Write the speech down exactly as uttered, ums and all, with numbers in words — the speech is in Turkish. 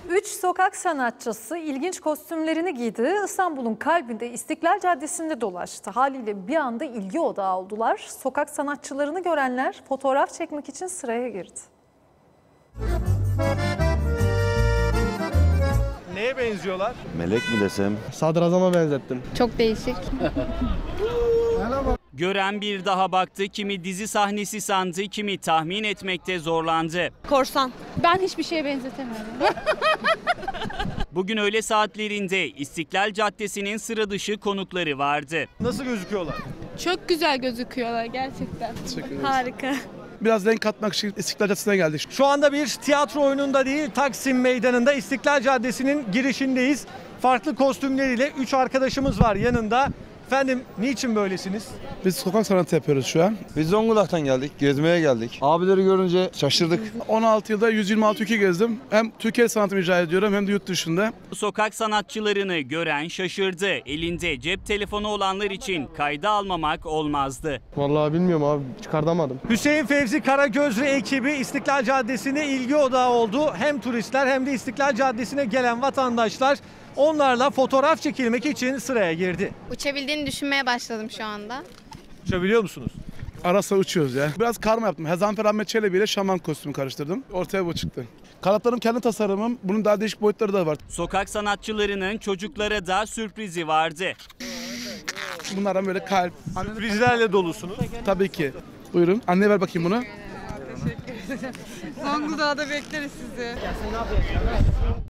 Üç sokak sanatçısı ilginç kostümlerini giydi. İstanbul'un kalbinde İstiklal Caddesi'nde dolaştı. Haliyle bir anda ilgi odağı oldular. Sokak sanatçılarını görenler fotoğraf çekmek için sıraya girdi. Neye benziyorlar? Melek mi desem? Sadrazam'a benzettim. Çok değişik. Gören bir daha baktı, kimi dizi sahnesi sandı, kimi tahmin etmekte zorlandı. Korsan. Ben hiçbir şeye benzetemiyorum. Bugün öğle saatlerinde İstiklal Caddesi'nin sıra dışı konukları vardı. Nasıl gözüküyorlar? Çok güzel gözüküyorlar gerçekten. Harika. Biraz renk katmak için İstiklal Caddesi'ne geldik. Şu anda bir tiyatro oyununda değil, Taksim Meydanı'nda İstiklal Caddesi'nin girişindeyiz. Farklı kostümleriyle üç arkadaşımız var yanında. Efendim niçin böylesiniz? Biz sokak sanatı yapıyoruz şu an. Biz Zonguldak'tan geldik, gezmeye geldik. Abileri görünce şaşırdık. on altı yılda yüz yirmi altı ülke gezdim. Hem Türkiye sanatımı icra ediyorum hem de yurt dışında. Sokak sanatçılarını gören şaşırdı. Elinde cep telefonu olanlar için kayda almamak olmazdı. Vallahi bilmiyorum abi, çıkartamadım. Hüseyin Fevzi Karagözlü ekibi İstiklal Caddesi'ne ilgi odağı oldu. Hem turistler hem de İstiklal Caddesi'ne gelen vatandaşlar onlarla fotoğraf çekilmek için sıraya girdi. Uçabildiğini düşünmeye başladım şu anda. Uçabiliyor musunuz? Ara sıra uçuyoruz ya. Biraz karma yaptım. Hazanfer Ahmet Çelebi ile şaman kostümü karıştırdım. Ortaya bu çıktı. Kanatlarım kendi tasarımım. Bunun daha değişik boyutları da var. Sokak sanatçılarının çocuklara da sürprizi vardı. Bunlardan böyle kalp. Sürprizlerle dolusunuz. Tabii ki. Buyurun. Anne ver bakayım bunu. Zonguldak'ta bekleriz sizi.